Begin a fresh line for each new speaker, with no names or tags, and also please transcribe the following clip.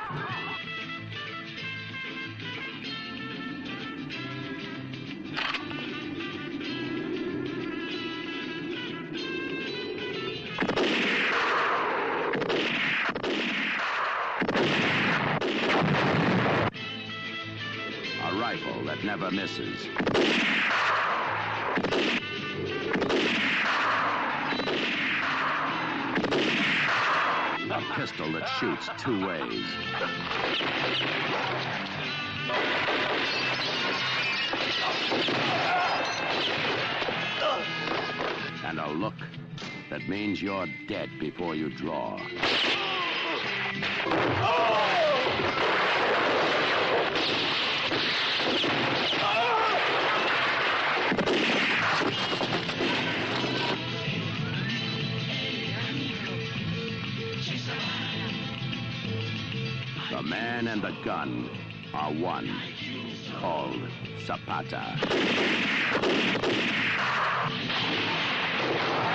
A rifle that never misses. A pistol that shoots 2 ways. And a look that means you're dead before you draw. The man and the gun are one, called Zapata.